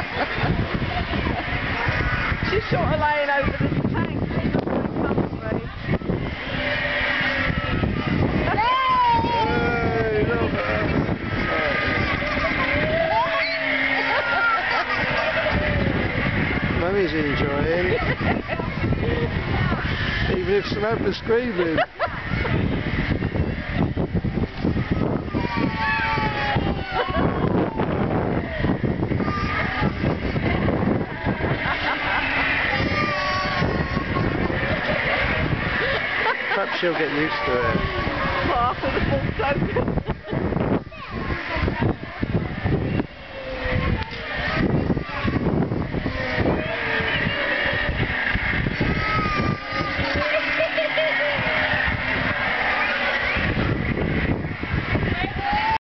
She's sort of laying over this tank. She's not very comfy. Hey, look at her. Mummy's enjoying. Even if Samantha's screaming. Perhaps she'll get used to it. Half of the full tank.